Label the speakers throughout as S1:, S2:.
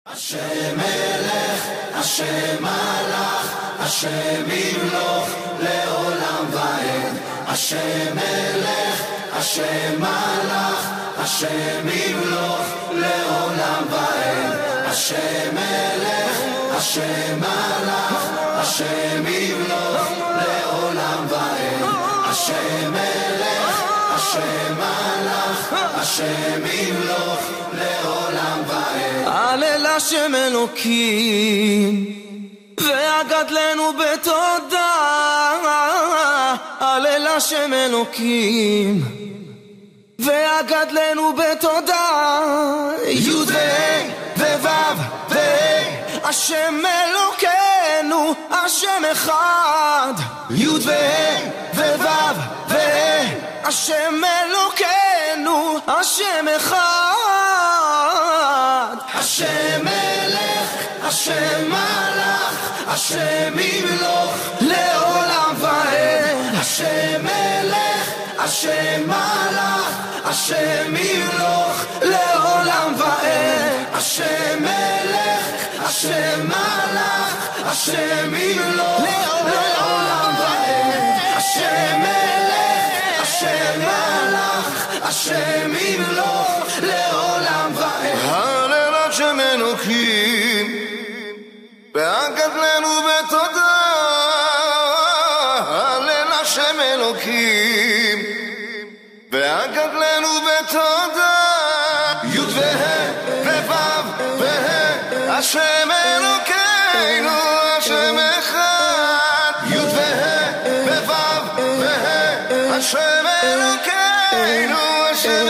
S1: השם מלך, השם מלך, השם ימלוך לעולם ועד. השם מלך, השם מלך, השם ימלוך לעולם ועד. השם מלך, השם מלך, השם ימלוך לעולם ועד. השם מלך, השם מלך, השם ימלוך לעולם ועד.
S2: הלל השם אלוקים והגדלנו בתודה. הלל השם אלוקים והגדלנו בתודה. י' וו' השם אלוקינו השם אחד. י' וו' השם אלוקינו השם אחד.
S1: השם מלך, השם מלך, השם ימלוך
S2: לעולם ועד.
S1: השם מלך, השם מלך, השם ימלוך
S2: לעולם ועד.
S1: השם מלך, השם מלך, השם ימלוך לעולם ועד. השם מלך, השם מלך, השם ימלוך לעולם ועד.
S2: הלל השם אלוקים והגדלנו בתודה. הלל השם אלוקים והגדלנו בתודה. י' וו' השם אלוקינו השם אחד. י' וו' השם אלוקינו השם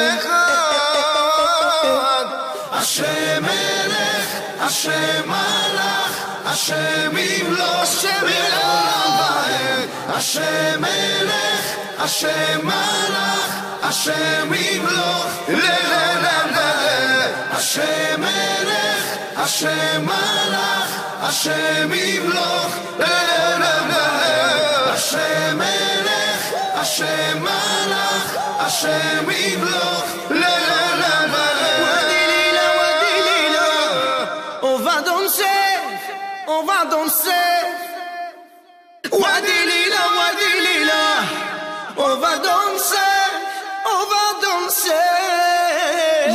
S2: אחד.
S1: השם מלך, השם מלך, השם ימלוך לעולם ועד. השם מלך, השם מלך, השם ימלוך לעולם ועד. השם מלך, השם מלך, השם ימלוך לעולם ועד. השם מלך, השם מלך, השם ימלוך לעולם ועד.
S2: Don't say Wadilila, wadilila. Over don't say, over don't say.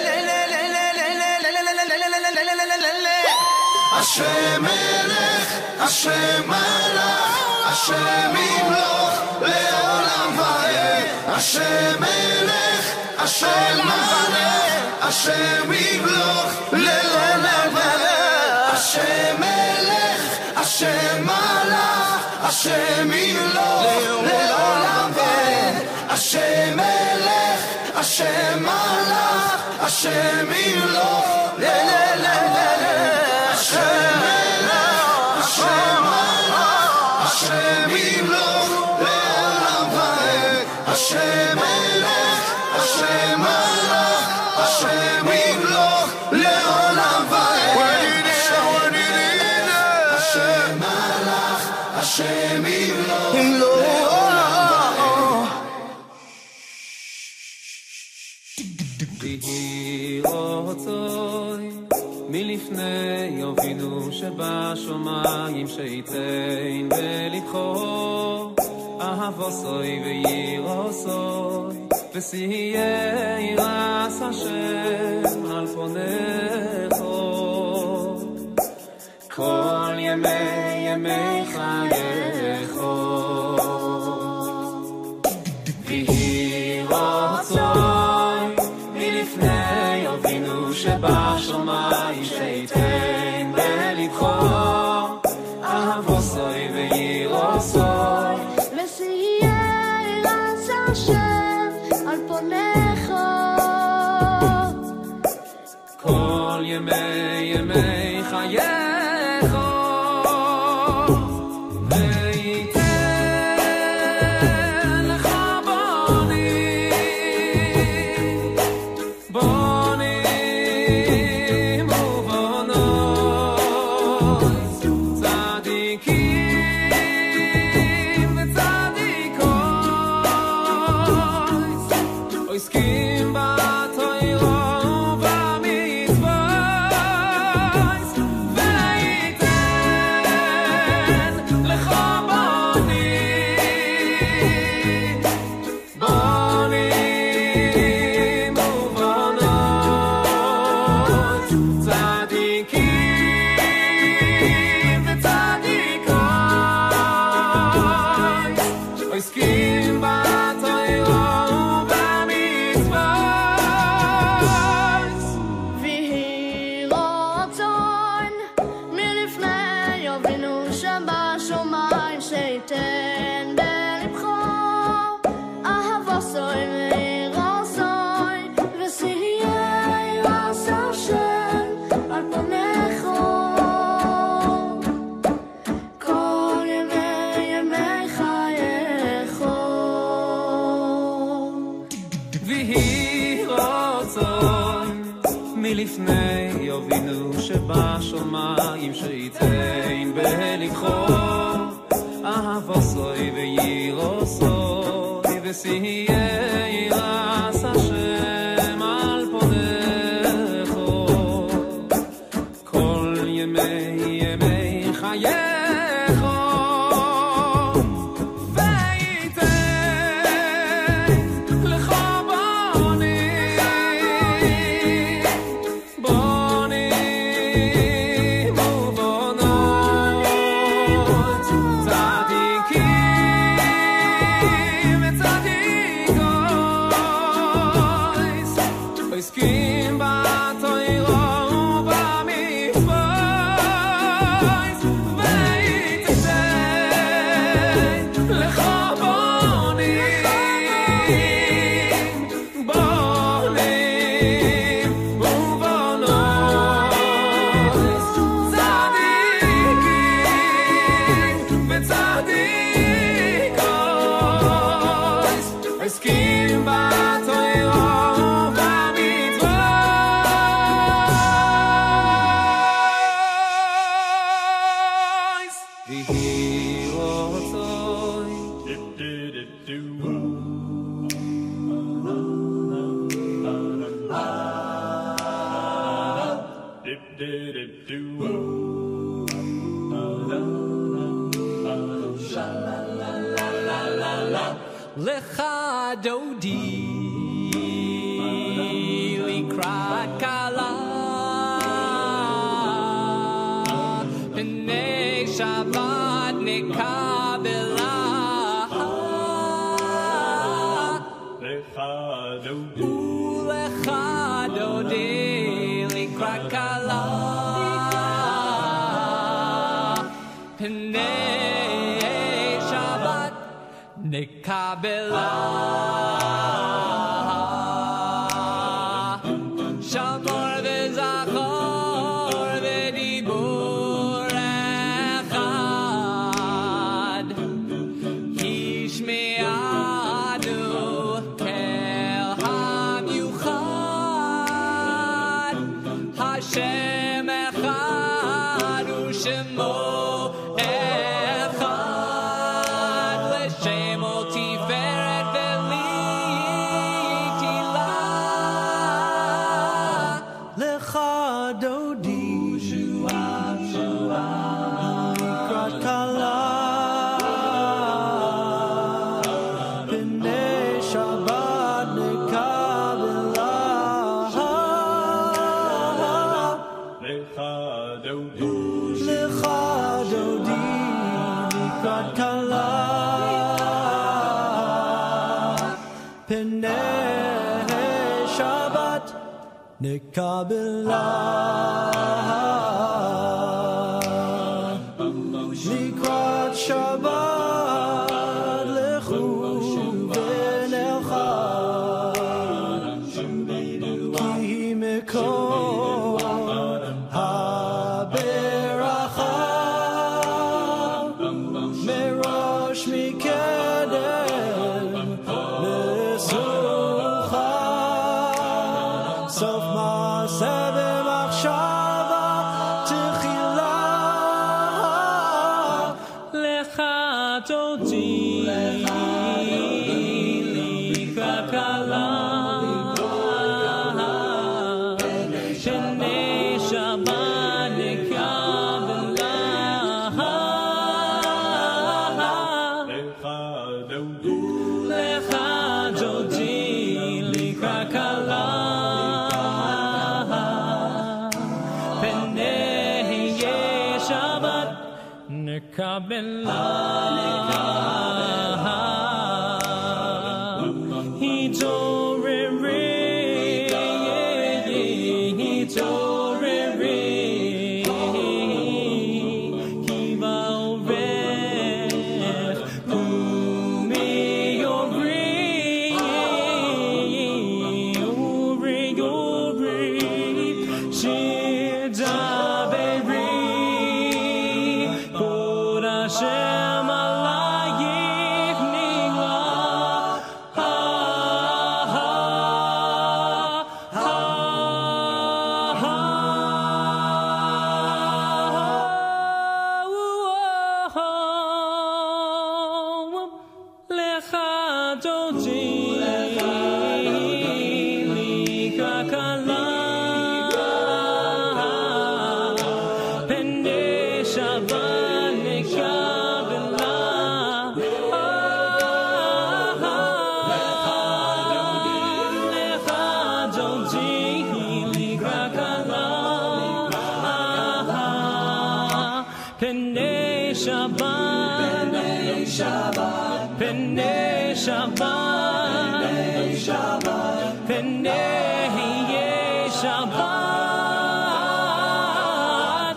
S1: השם מלך, השם מלך, השם ימלוך לעולם ועד. השם מלך, השם מלך, השם ימלוך לעולם ועד. השם מלך, השם מלך, השם ימלוך לעולם ועד. השם מלך, השם מלך, השם ימלוך לעולם ועד. השם מלך, השם מלך, השם ימלוך לעולם ועד. השם מלך, השם מלך, השם ימלוך לעולם ועד. השם ימלוך לעולם
S3: ויהי רצוי מלפני אבינו שבשמיים שייתן בלבחו אהבוסוי וירוסוי וסיירס השם על פונךו כל ימי חייךו. ויהי רצוי מלפני אבינו שבשמיים שייתן בלבחו אהבוסוי וירוסוי
S4: וסיירס השם על פונךו
S3: כל ימי חייךו.
S4: עוסקים בתורה ובמצוות שייתן בלבך אהבה סוי מאירה סוי ושיהיה ירס השם על פניך כל ימי חייך
S3: ויהי רצון מלפני אבינו שבשמיים שייתן בלבך אהבה סוי ויראה סוי ושיהיה ירס השם על פניך כל ימי חייך וייתן לך בונים ובונות צדיקים וצדיקות עוסקים בתורה ובמצוות וייתן לך בונים ובונות צדיקים וצדיקות עוסקים בתורה ובמצוות ויהי רצון לך דודי לקראת כלה פני שבת נקבלה ולך דודי לקראת כלה פני שבת נקבלה שמור וזכור ודיבור אחד השמיענו קול המיוחד השם אחד ושמו אחד לשמו תפארת ולתהילה לך דודי לקראת כלה פני שבת נקבלה לך דודי לקראת כלה פני שבת נקבלה לקראת שבת לכו ונלכה כי מקום הברכה מראש מקדם לסוכה סוף מעשה במחשבה תחילה לך דודי לקראת כלה פני שבת נקבלה לך דודי לקראת כלה פני שבת נקבלה התעוררי כי באובך Shabbat, Penei Shabbat, Penei Shabbat.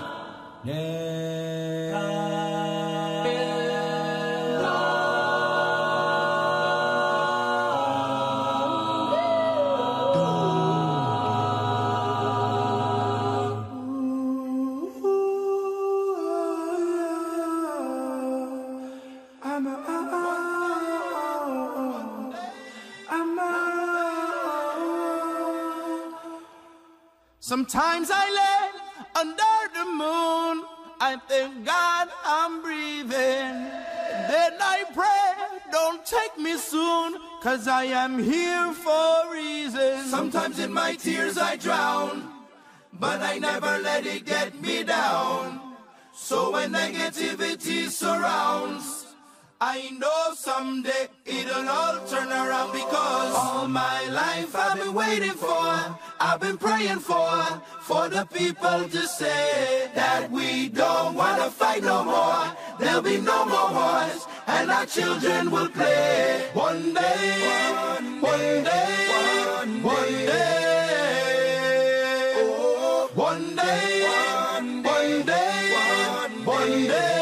S2: Sometimes I lay under the moon, I thank God I'm breathing. Then I pray, don't take me soon, 'cause I am here for a reason.
S1: Sometimes in my tears I drown, but I never let it get me down. So when negativity surrounds, I know someday it'll all turn around, because all my life I've been waiting for, I've been praying for the people to say that we don't wanna fight no more. There'll be no more wars, and our children will play. One day, one day, one day, one day, one day, one day.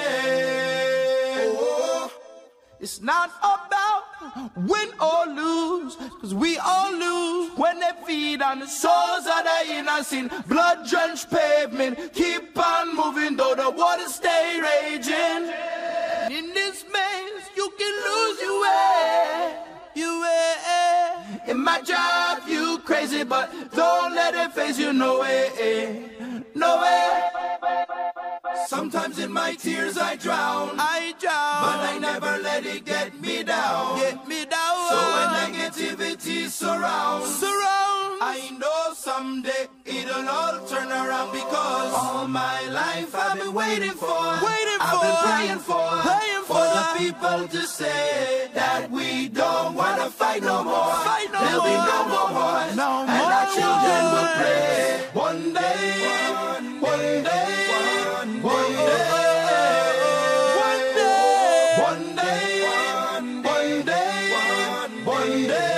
S2: It's not about win or lose, 'cause we all lose when they feed on the souls of the innocent. Blood-drenched pavement, keep on moving though the water stay raging. And in this maze, you can lose your way, your way. It might drive you crazy, but don't let it phase you, no way, no way.
S1: Sometimes in my tears I drown, but I never let it get me down. So when negativity surrounds, I know someday it'll all turn around, because all my life I've been waiting for, I've been praying for the people to say that we don't wanna fight no more. There'll be no more wars, and our children will play. One day, one day, one day, one day, one day, one day, one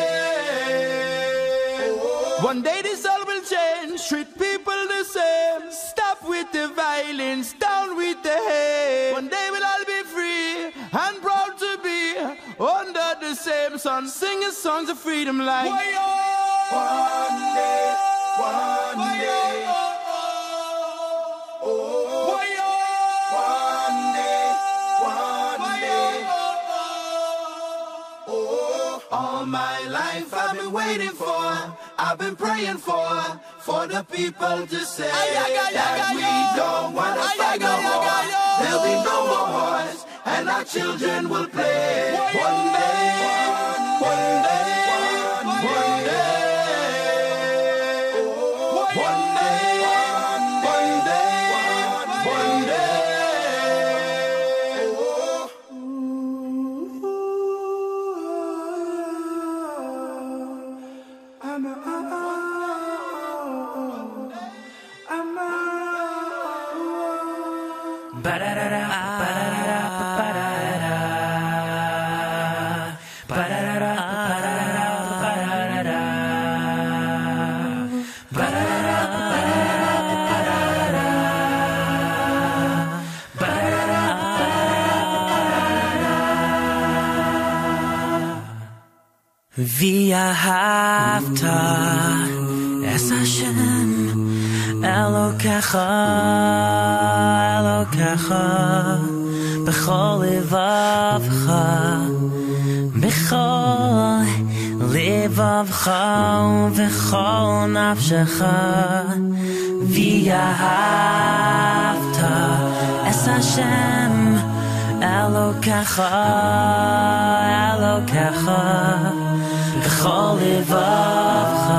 S1: day.
S2: One day this all will change, treat people the same. Stop with the violence, down with the hate. One day we'll all be free and proud to be under the same sun, singing songs of freedom like
S1: One day, one day. All my life I've been waiting for, I've been praying for the people to say that we don't wanna fight no more. There'll be no more wars, and our children will play. One day, one day, one day, one day, one day, one day.
S5: V'ahavta es Hashem Elokecha, Elokecha b'chol livavcha, b'chol livavcha v'chol nafshecha. V'ahavta es Hashem Elokecha, Elokecha b'chol livavcha,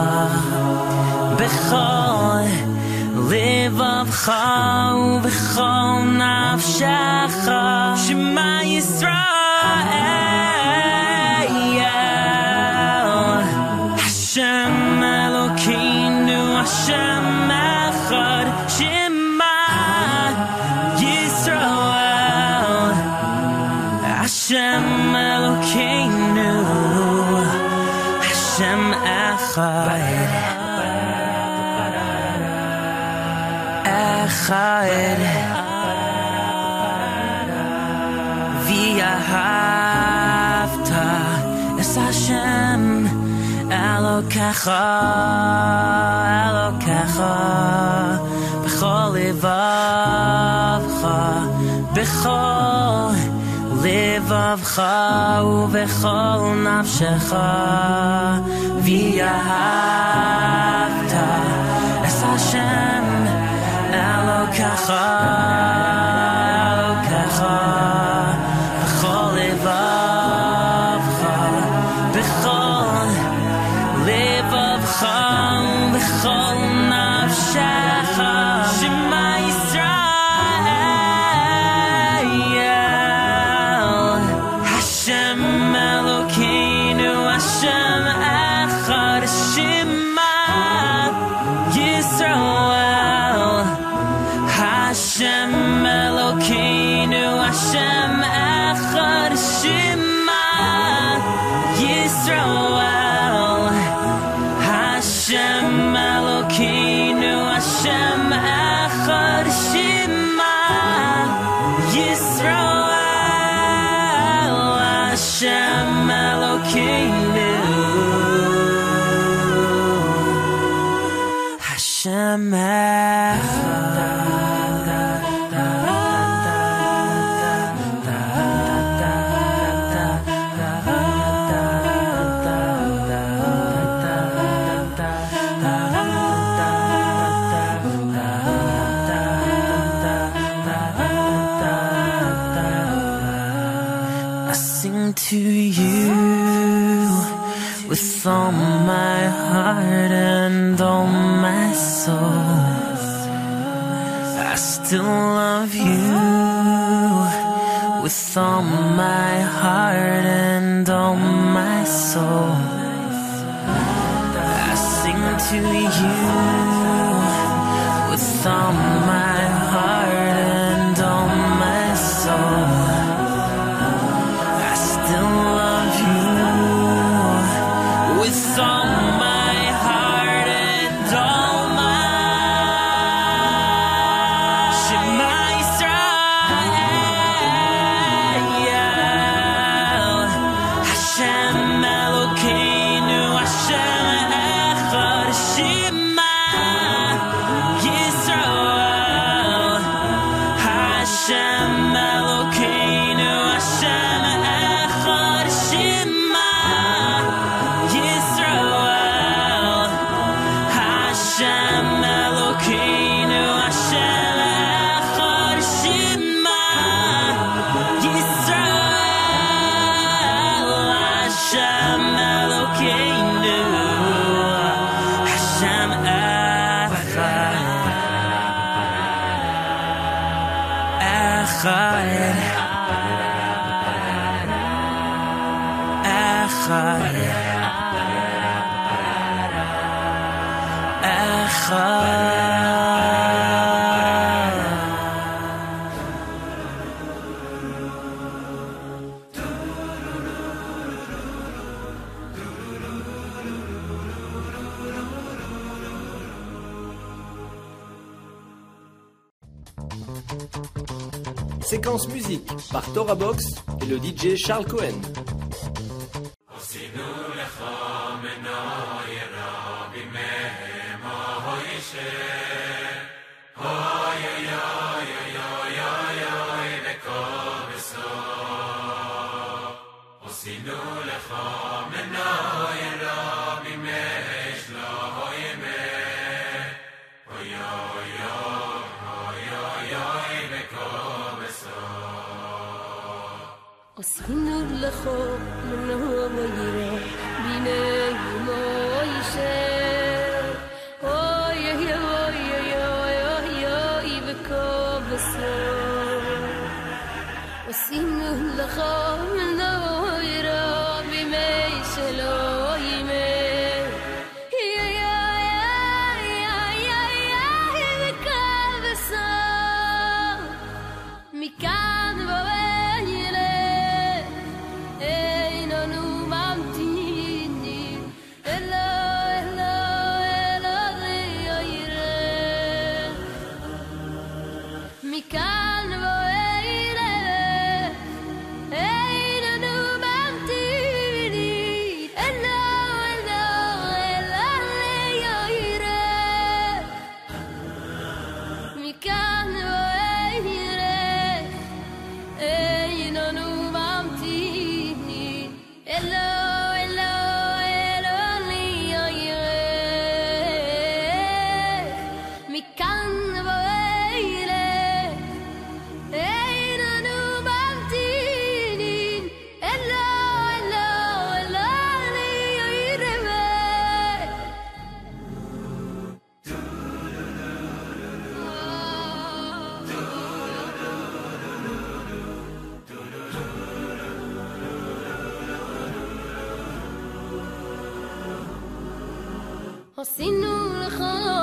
S5: b'chol livavcha v'chol nafshecha. Shema Yisrael, Hashem Elokeinu, Hashem Echad. Shema Yisrael, Echad V'ahavta Es Hashem Elokecha B'chol livavcha B'chol livavcha U'b'chol nafshecha V'ahavta Es Hashem Elokecha B'chol livavcha B'chol livavcha B'chol nafshecha Shema Yisrael Hashem Elokeinu Hashem Echad Shema Yisrael Hashem Elokeinu Hashem Echad Shema Yisrael Hashem Elokeinu Hashem Echad Shema Yisrael Hashem Elokeinu Hashem to you with all my heart and all my soul. I still love you with all my heart and all my soul. I sing to you with all my heart and all my soul. With all my heart and all my Shema Yisrael Hashem Elokeinu Hashem Echad Shema Yisrael Hashem Elokeinu Hashem Echad Shema Yisrael Hashem Elokeinu Hashem Echad Shema Yisrael Hashem Elokeinu Hashem
S6: Séquence musique par Torah Box et le DJ Charles Cohen.
S4: עשינו לך מנוע וירא ביני מוישה אוי אוי אוי אוי אוי אוי וכובסו עשינו לך מנוע וירא בימי שלא ימי מכאן ואילך אין אנו ממתינים אלא מכאן ואילך איננו ממתינים אלו לירח מכאן ואילך איננו ממתינים אלו מכאן ואילך איננו ממתינים אלו לירח עשינו לך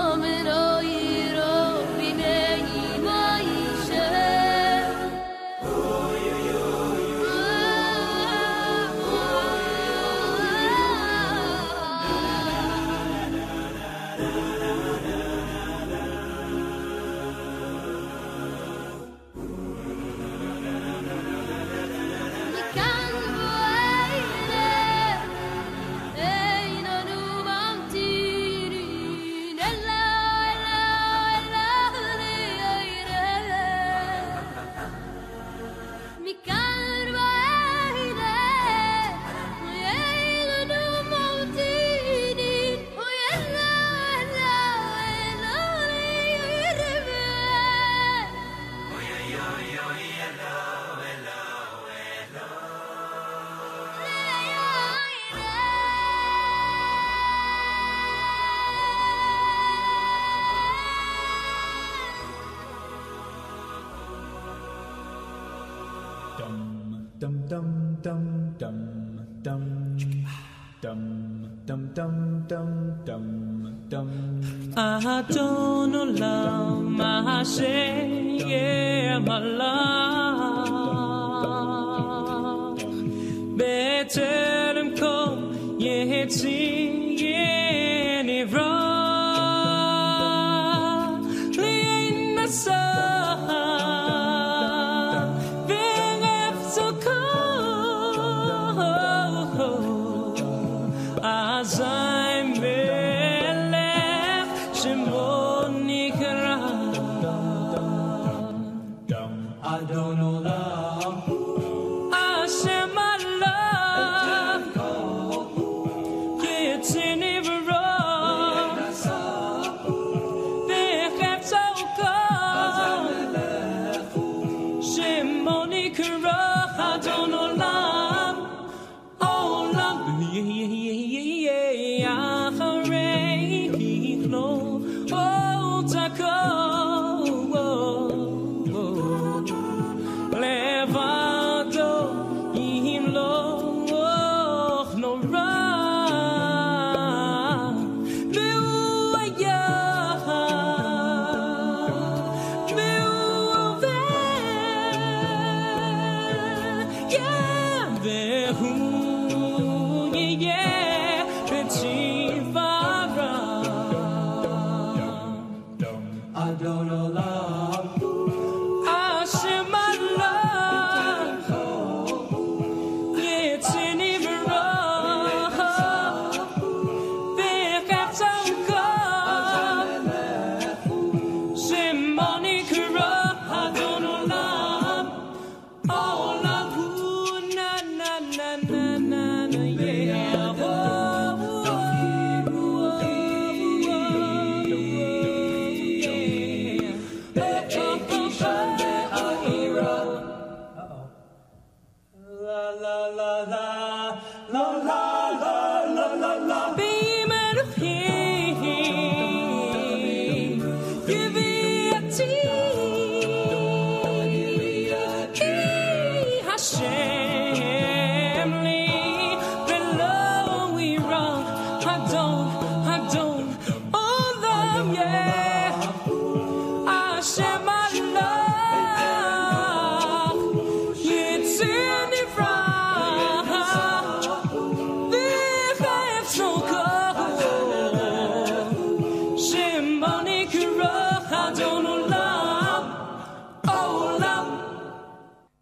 S5: אדון עולם אשר מלך בטרם כל יציר נברא להינשא וארץ כל אזי מלך שמו נקרא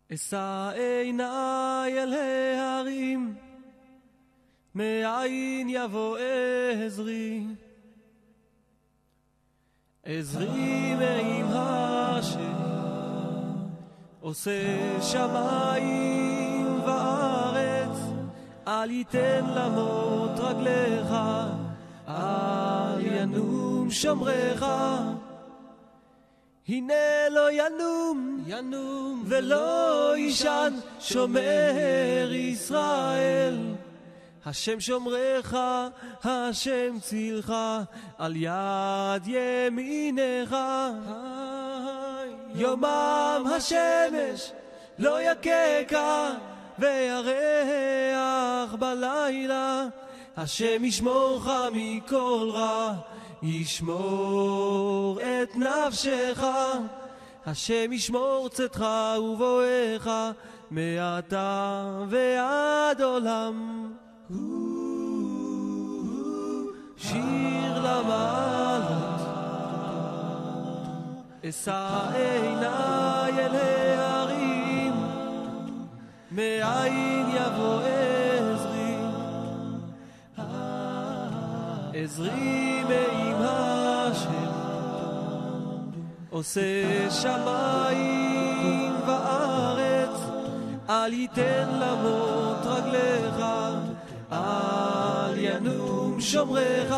S7: אשא עיניי אל ההרים, מאין יבוא עזרי? עזרי מעם השם, עושה שמיים וארץ. אל ייתן למות רגליך, אל ינום שומרך. הנה לא ינום ולא ישן שומר ישראל. השם שומרך, השם צילך, על יד ימינך. יומם השמש לא יקקה, וירח בלילה. השם ישמורך מכל רע, ישמור את נפשך. השם ישמור צאתך ובואך, מעתה ועד עולם. שיר למעלות. אשא עיניי אל ההרים, מאין יבוא עזרי? עזרי מעם השם, עושה שמיים וארץ. אל ייתן למות רגליך, אל ינום שומרך.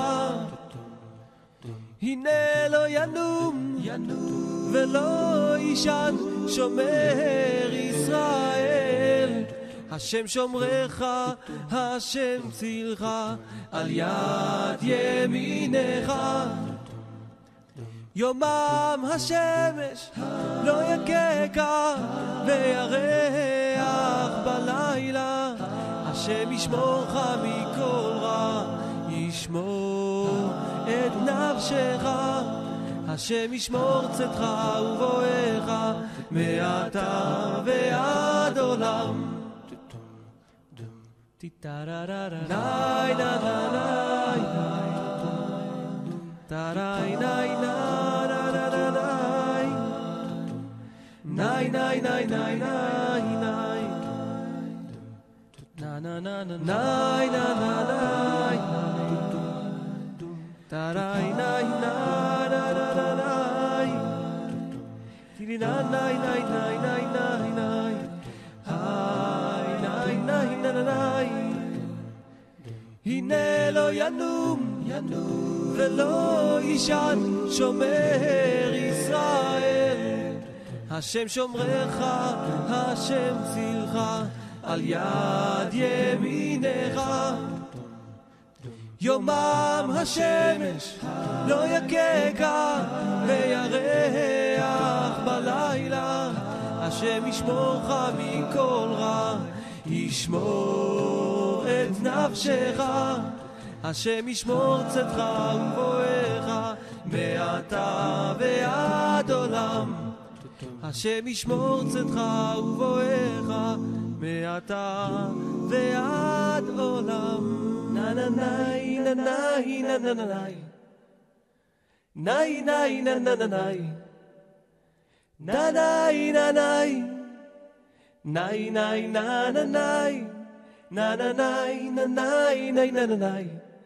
S7: הנה לא ינום ולא ישן שומר ישראל. השם שומרך, השם צילך, על יד ימינך. יומם השמש לא יקקה, וירח בלילה. השם ישמורך מכל רע, ישמור את נפשך. השם ישמור צאתך ובואך, מעתה ועד עולם. נאי נא נא נאי נאי נאי נאי נאי נאי נאי נאי na na na na na na na na tarai nai na na na na na tiri na nai nai nai nai nai nai hai nai nai na na nai. הנה לא ינום ולא ישן שומר ישראל. השם שומרך, השם צילך, על יד ימינך. יומם השמש לא יקקה, וירח בלילה. השם ישמורך מכל רע, ישמור את נפשך. השם ישמור צאתך ובואך, מעתה ועד עולם. השם ישמור צאתך ובואך, מעתה ועד עולם. נה נה נאי נה נאי נה נה נאי נאי נאי נה נה נאי נה נאי נה נאי נאי נאי נה נה נאי נה נה נאי נה נאי נאי נה נה נאי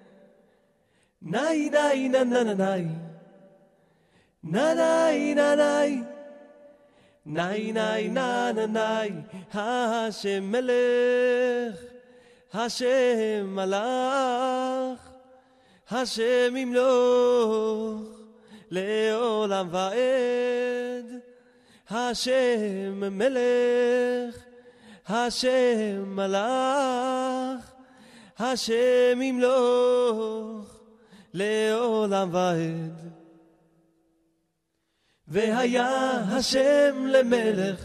S7: נאי נאי נה נה נאי נה נאי נה נאי נאי נאי נה נה נאי. השם מלך, השם מלך, השם ימלוך לעולם ועד. השם מלך, השם מלך, השם ימלוך לעולם ועד. והיה השם למלך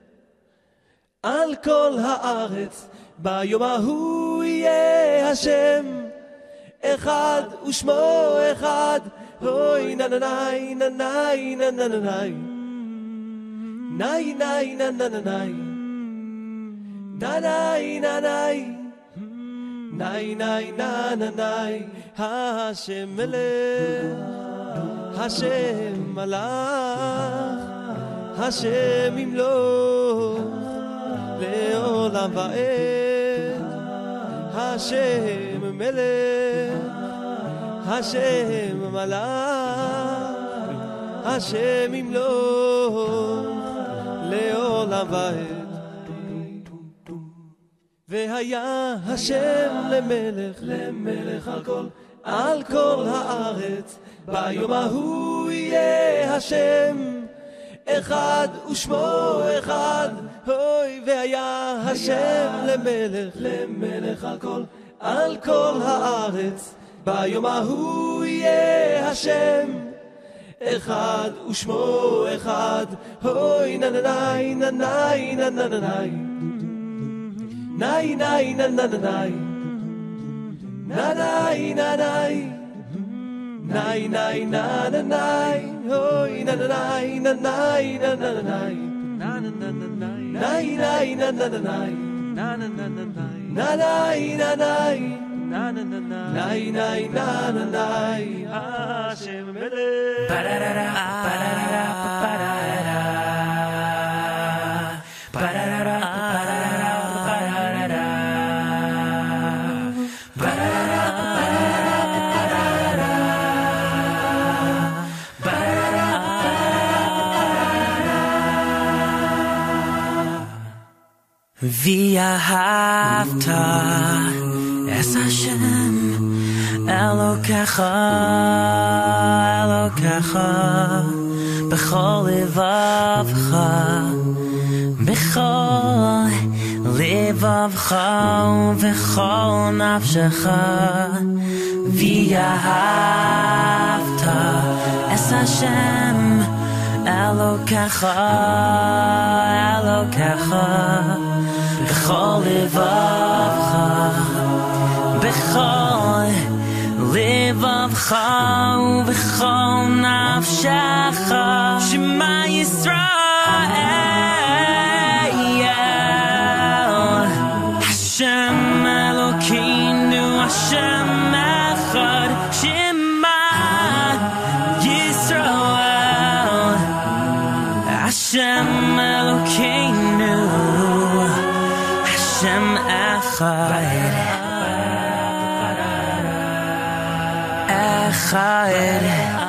S7: על כל הארץ, ביום ההוא יהיה השם אחד ושמו אחד. אוי נה נה נאי נה נאי נה נה נה נאי נאי נאי נה נה נה נאי נה נאי נה נאי נאי נאי נה נה נאי. השם מלך, השם מלך, השם ימלוך לעולם ועד. השם מלך, השם מלך, השם ימלוך לעולם ועד. והיה השם למלך, למלך על כל הארץ. ביום ההוא יהיה השם אחד ושמו אחד. אוי, והיה השם למלך, למלך על כל הארץ. ביום ההוא יהיה השם אחד ושמו אחד. אוי, ננאי ננאי ננאי נאי נאי ננאי ננאי ננאי נאי נאי ננאי. אוי, ננאי ננאי ננאי נאי נאי ננאי ננאי ננאי נאי נאי ננאי. השם מלך.
S5: ואהבת את השם אלוקיך, אלוקיך בכל לבבך, בכל לבבך ובכל נפשך. ואהבת את השם אלוקיך, אלוקיך בכל לבבך, בכל לבבך ובכל נפשך. שמע ישראל, השם אלוקינו השם אחד. שמע ישראל, השם אלוקינו השם אחד, אחד.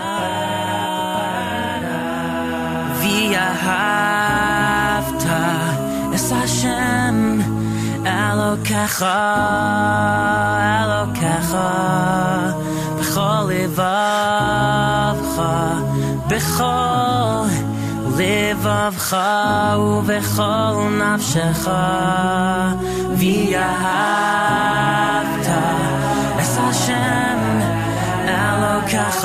S5: ואהבת את השם אלוקיך, אלוקיך בכל לבבך, בכל לבבך ובכל נפשך. ואהבת את השם אלוקיך,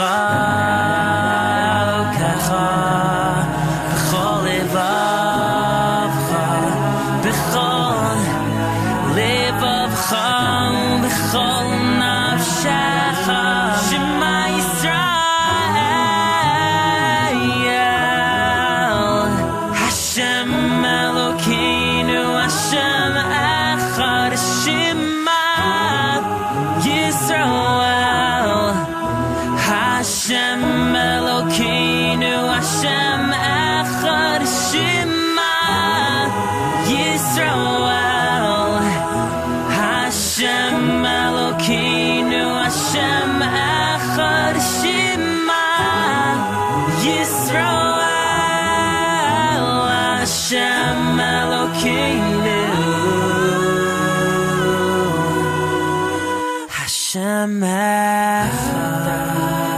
S5: אלוקיך בכל לבבך, בכל לבבך ובכל נפשך. שמע ישראל, השם אלוקינו השם אחד. שמע ישראל, השם אלוקינו השם אחד. שמע ישראל, השם אלוקינו השם אחד. שמע ישראל, השם אלוקינו השם אחד.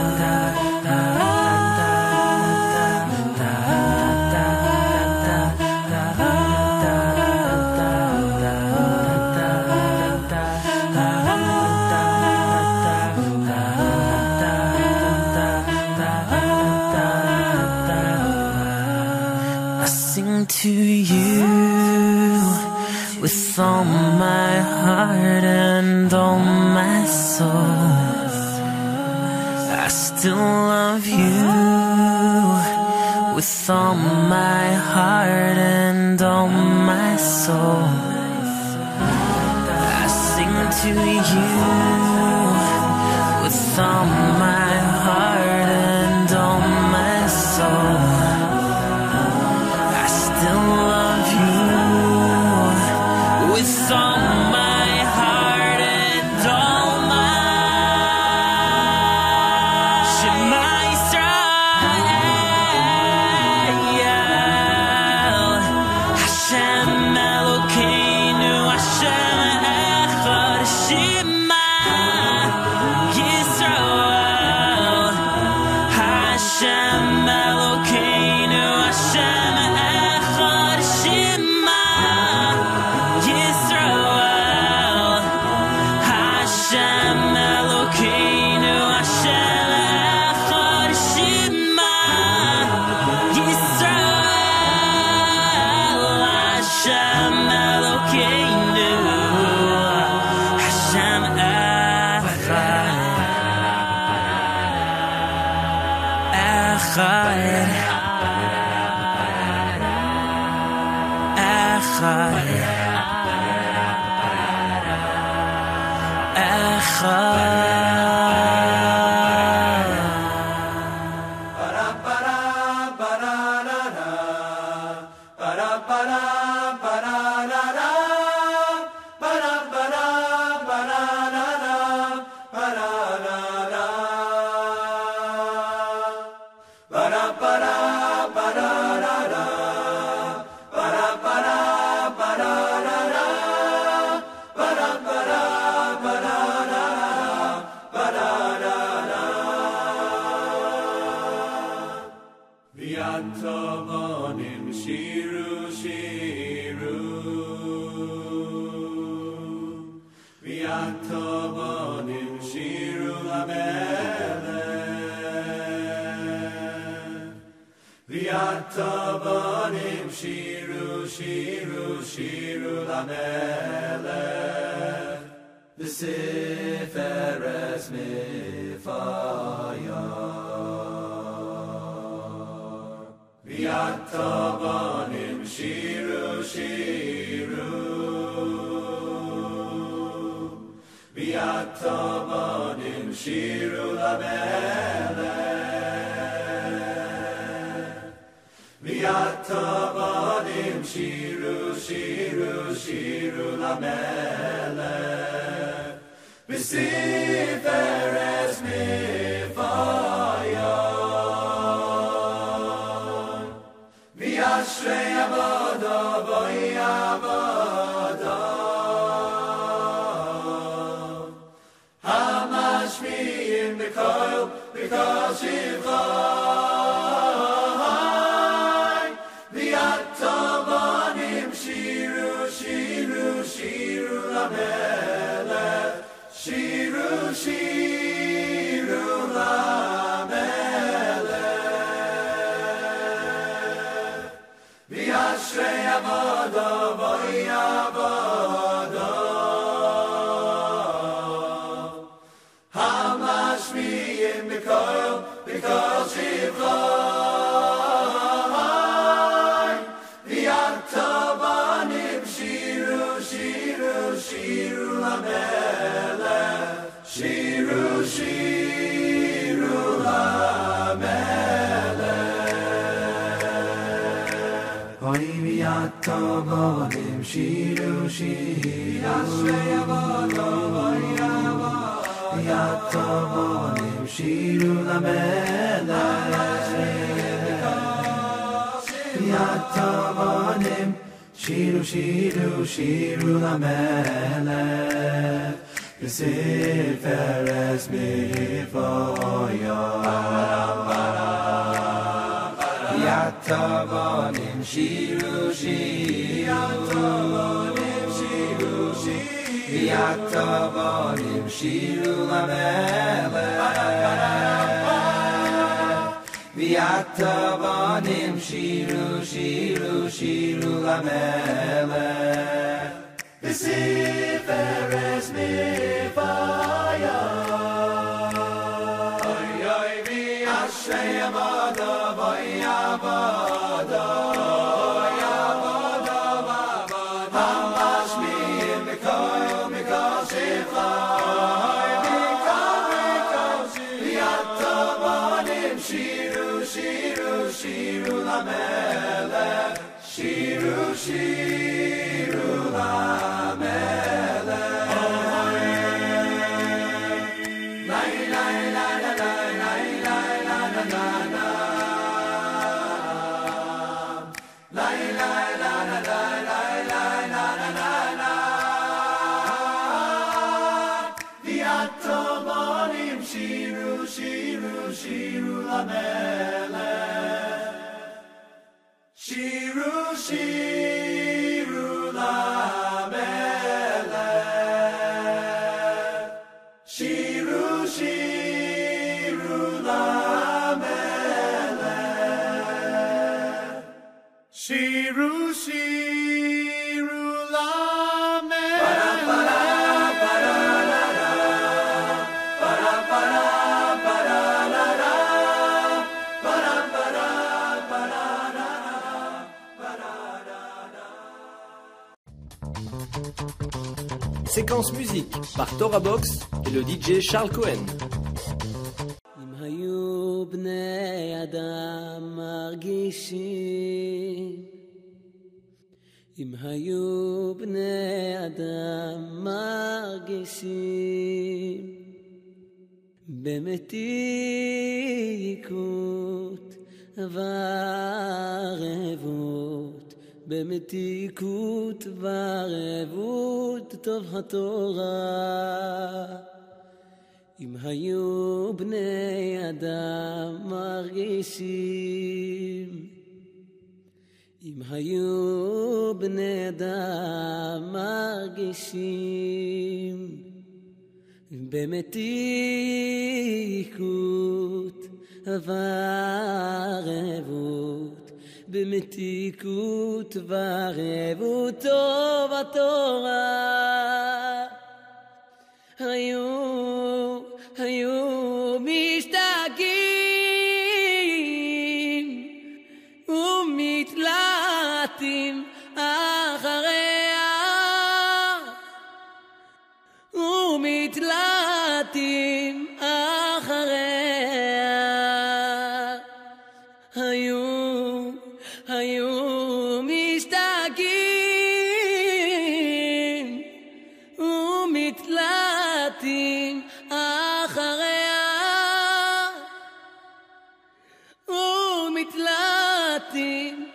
S5: To you with all my heart and all my soul. I still love you with all my heart and all my soul. I sing to you with all my heart and all my soul. I still love you
S6: Séquence musique par Torah Box et le DJ Charles Cohen.
S8: אם היו בני אדם מרגישים, אם היו בני אדם מרגישים במתיקות וערבות, במתיקות וערבות טוב התורה. אם היו בני אדם מרגישים, אם היו בני אדם מרגישים במתיקות וערבות, במתיקות וערבות טוב התורה. היו משתגעים ומתלהטים אחריה, ומתלהטים אחריה. היו משתגעים ומתלהטים אחריה, ומתלהטים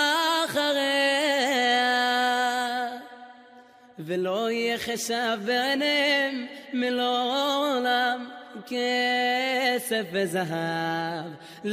S8: אחריה. ולא יהיה חשב ביניהם מלעולם כסף וזהב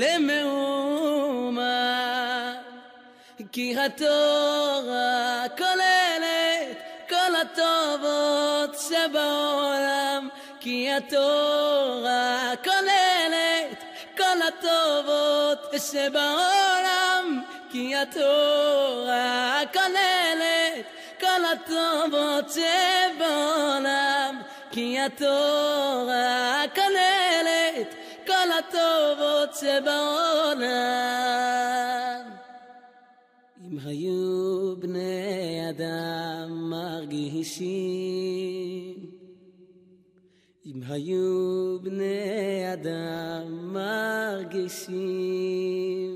S8: למאומה, כי התורה כוללת כל הטובות שבעולם, כי התורה כוללת כל הטובות שבעולם, כי התורה כוללת כל הטובות שבעולם, כי התורה כוללת כל הטובות שבעולם. אם היו בני אדם מרגישים, אם היו בני אדם מרגישים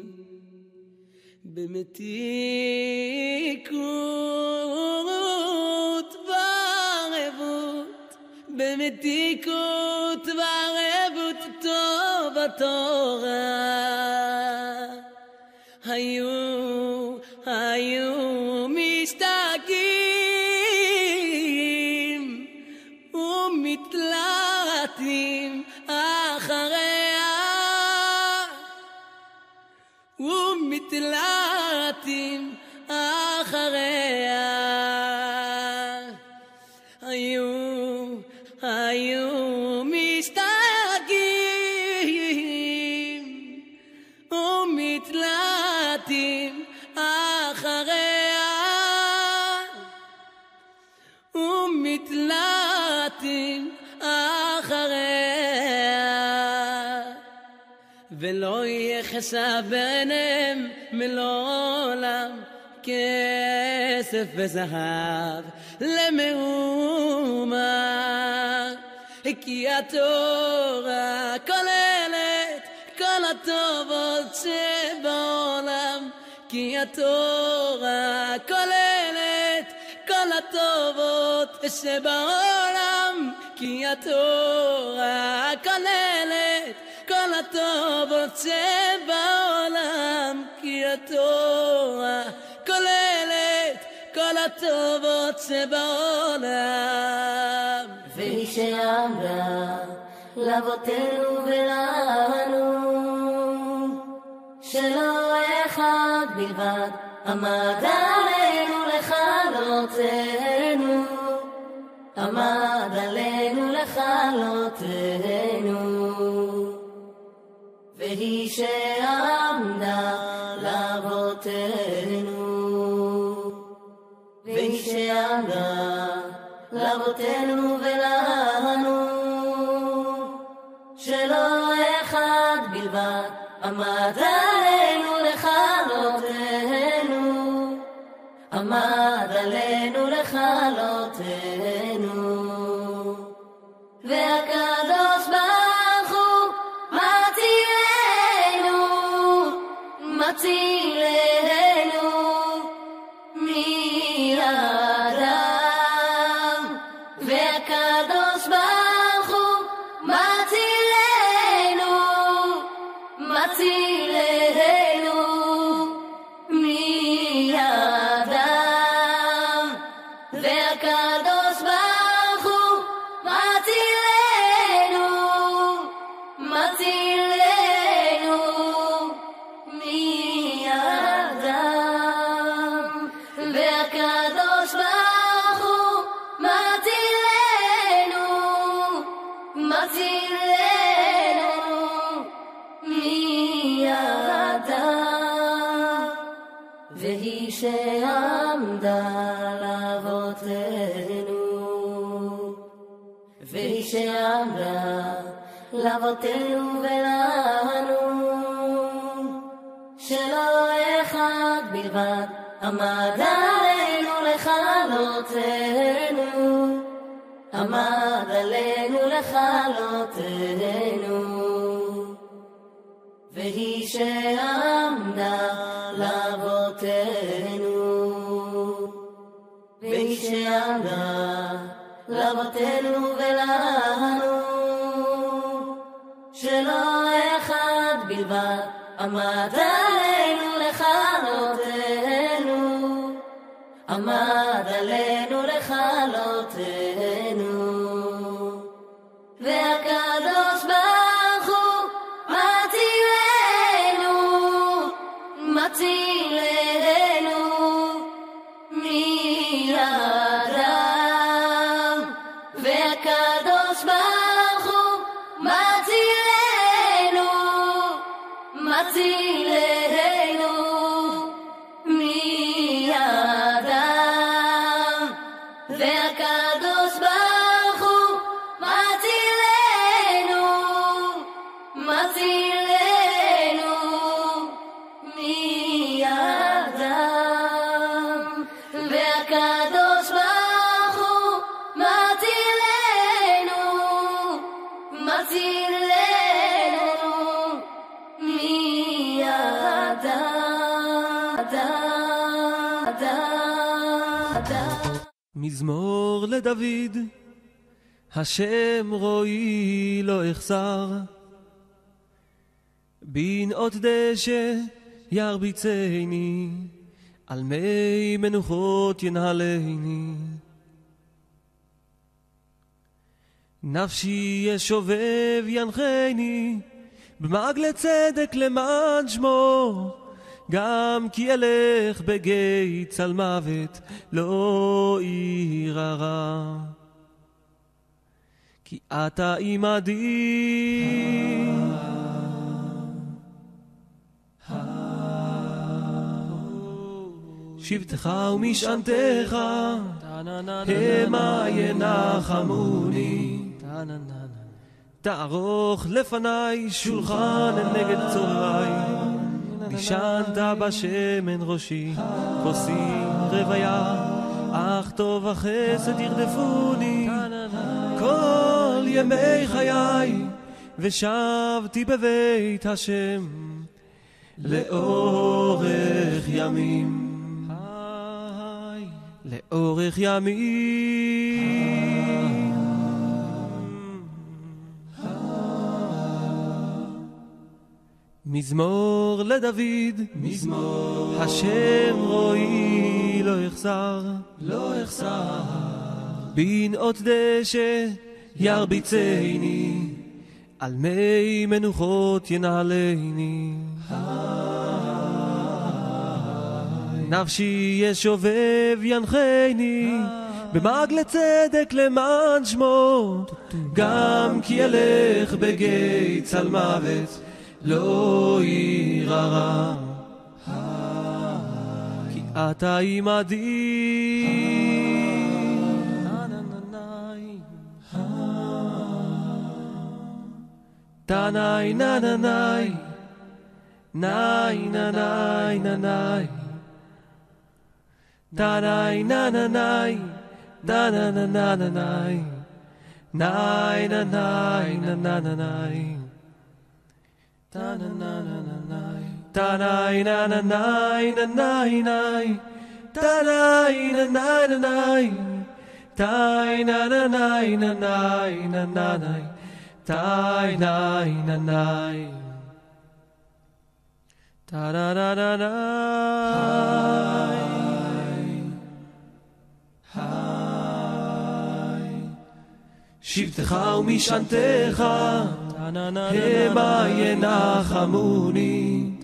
S8: במתיקות וערבות, במתיקות וערבות טוב התורה. היו משתגעים ומתלהטים אחריה, ומתלהטים אחריה. היו משתגעים ומתלהטים אחריה, ומתלהטים אחריה. ולא יהיה חשב ביניהם מלעולם כסף וזהב למאומה, כי התורה כוללת כל הטובות שבעולם, כי התורה כוללת כל הטובות שבעולם, כי התורה כוללת כל הטובות שבעולם, כי התורה כוללת כל הטובות שבעולם.
S9: והיא שאמרה לאבותינו ולנו, שלא אחד בלבד עמד עלינו לכלותנו, עמד עלינו לכלותנו. והיא שעמדה לאבותינו, והיא שעמדה לאבותינו ולנו, שלא אחד בלבד עמד עלינו לכלותנו, עמד עלינו לכלותנו, והקדוש ברוך הוא מצילנו, מצילנו מידם, והקדוש ברוך הוא מצילנו, מצילנו מידם, והקדוש ברוך הוא מצילנו, מצילנו מידם, והקדוש ברוך הוא מצילנו, מצילנו מידם, והיא שעמדה לאבותינו, והיא שעמדה לאבותינו ולנו, שלא אחד בלבד עמד עלינו לכלותנו, עמד עלינו לכלותנו, והיא שעמדה לאבותינו, והיא שעמדה לאבותינו ולנו, שלא אחד בלבד עמד עלינו לכלותנו, עמד עלינו לכלותנו, והקדוש ברוך הוא מצילנו, מצילנו מידם, והקדוש ברוך הוא מצילנו, מצילנו מידם, והקדוש ברוך הוא מצילנו, מצילנו מידם, והקדוש ברוך הוא מצילנו, מצילנו מידם.
S7: מזמור לדוד, השם רואי לא אחסר, בנאות דשא ירביצני, על מי מנוחות ינהלני. נפשי ישובב ינחני, במעגלי צדק למען שמו, גם כי אלך בגיא צל מוות לא ירא, כי אתה עמדי. שבטך ומשענתך המה ינחמוני, תערוך לפניי שולחן נגד צורריי, נשענת בשמן ראשי, כוסי רוויה, אך טוב וחסד ירדפוני כל ימי חיי, ושבתי בבית השם לאורך ימים, לאורך ימים. מזמור לדוד, מזמור השם רואי לא יחסר, לא יחסר, בנאות דשא ירביצני, על מי מנוחות ינהלני. נפשי ישובב ינחני, במעגלי צדק למען שמו, גם כי אלך בגיא צל מוות לא ירא, כי אתה עמדי. תנאי ננאי נאי ננאי ננאי Danai na na nai, na na na na na nai, nai na nai na na na nai, na na na na na nai, danai na na nai na nai nai, danai na nai na nai, dai na na nai na nai na na nai, dai nai na nai. Da da da da da. שבטך ומשענתך המה ינחמוני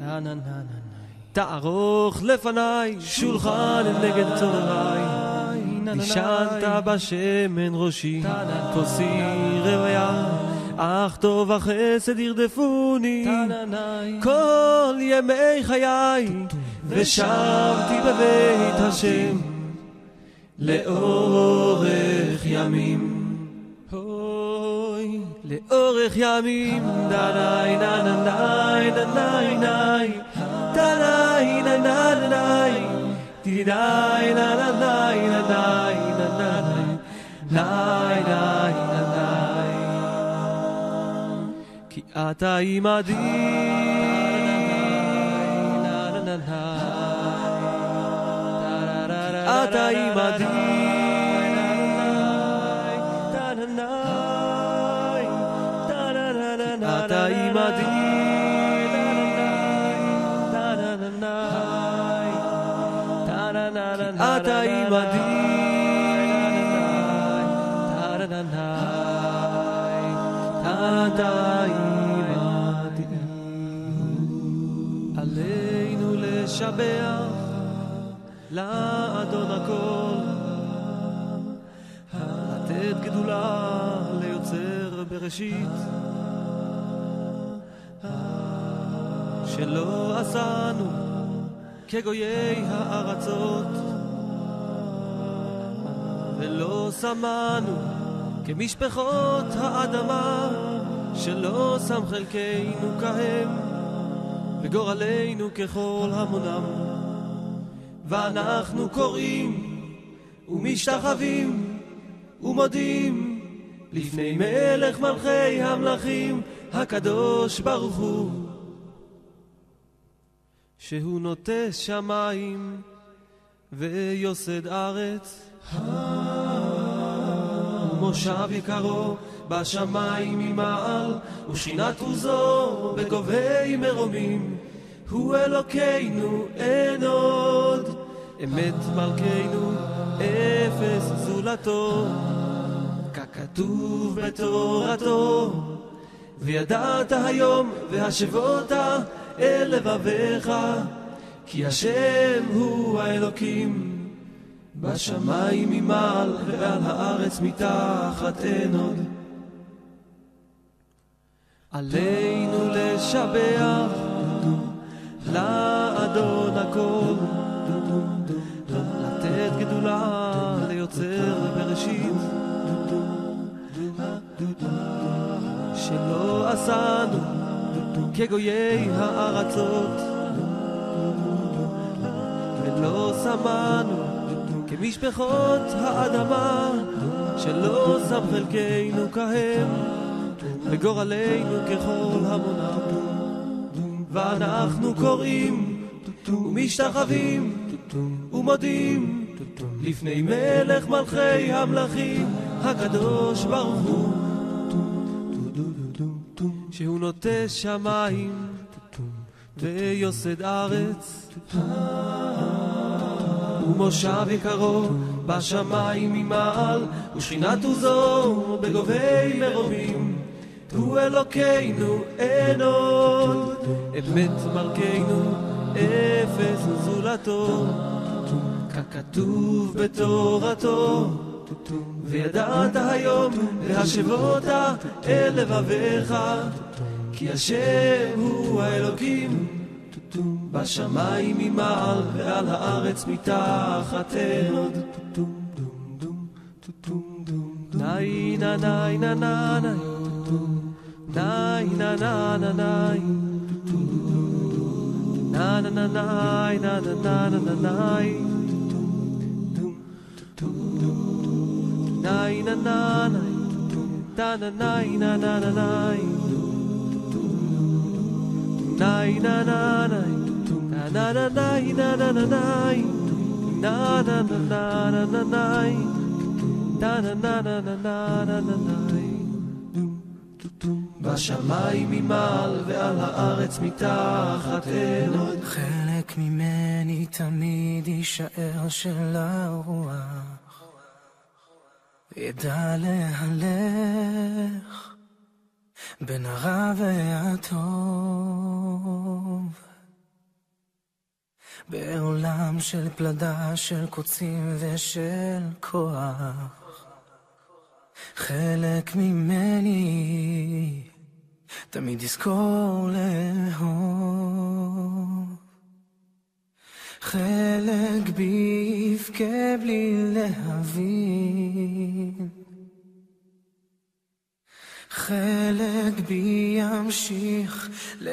S7: תערוך לפניי שולחן נגד צורריי נשענת בשמן ראשי כוסי רוויה אך טוב החסד ירדפוני כל ימי חיי ושבתי בבית השם לאורך ימים לאורך ימים דנאי ננאי ננאי נאי דנאי ננאי נאי דידאי ננאי ננאי ננאי נאי נאי ננאי כי אתה עמדי אתה עמדי אתה עמדי אתה עמדי אתה עמדי עלינו לשבח לאדון הכל לתת גדולה ליוצר בראשית שלא עשנו כגויי הארצות ולא שמנו כמשפחות האדמה שלא שם חלקנו כהם וגורלנו ככל המונם ואנחנו קוראים ומשתחווים ומודים לפני מלך מלכי המלכים הקדוש ברוך הוא שהוא נוטש שמיים ויוסד ארץ ומושב יקרו בשמיים ממעל ושכינת עוזו בגובי מרומים הוא אלוקינו אין עוד אמת מלכנו אפס זולתו ככתוב בתורתו וידעת היום והשבות אל לבביך כי השם הוא האלוקים בשמיים ממעל ועל הארץ מתחת אין עוד עלינו לשבח לאדון הכל לתת גדולה ליוצר בראשית שלא עשנו כגויי הארצות ולא שמנו כמשפחות האדמה שלא שם חלקנו כהם וגורלנו ככל המונם ואנחנו קוראים ומשתחווים ומודים לפני מלך מלכי המלכים הקדוש ברוך הוא שהוא נוטש שמיים ויוסד ארץ ומושב יקרו בשמיים ממעל ושכינת עוזו בגובי מרומים הוא אלוקינו אין עוד אמת מלכנו אפס זולתו ככתוב בתורתו וידעת היום והשבות אל לבביך כי השם הוא האלוקים בשמיים ממעל ועל הארץ מתחת אין עוד נאי נא נאי נא נא נאי נא נא נא נאי נא נא נא נאי נא נא נא נא נאי na na nai na na na nai nai na na nai na na nai na na na nai na na na na na nai na na na na na na nai בשמיים ממעל ועל הארץ מתחתנו
S5: חלק ממני תמיד יישאר של הרוח ידע להלך בין הרע והטוב בעולם של פלדה של קוצים ושל כוח חלק ממני תמיד יזכור לאהוב חלק בי יבכה בלי להבין חלק בי ימשיך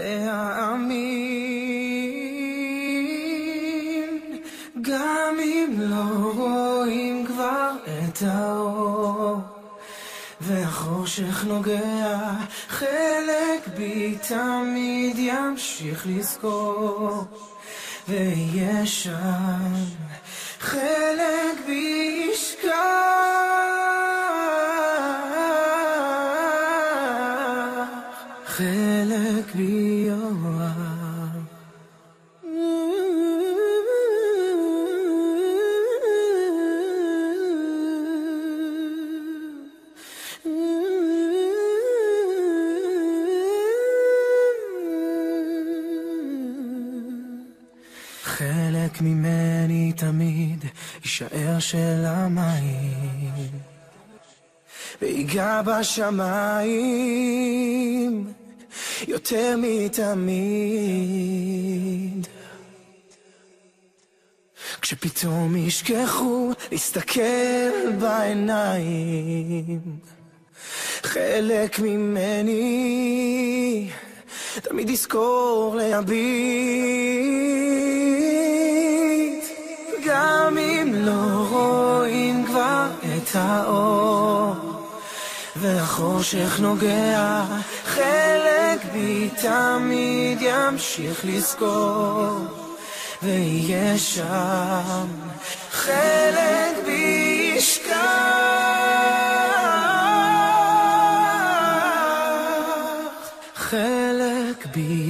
S5: להאמין גם אם לא רואים כבר את האור והחושך נוגע חלק בי תמיד ימשיך לזכור ויהיה שם חלק בי ישכח חלק בי יאהב חלק ממני תמיד יישאר של המים ויגע בשמיים יותר מתמיד כשפתאום ישכחו להסתכל בעיניים חלק ממני תמיד יזכור להביט גם אם לא רואים כבר את האור והחושך נוגע חלק בי תמיד ימשיך לזכור ויהיה שם חלק בי ישכח חלק בי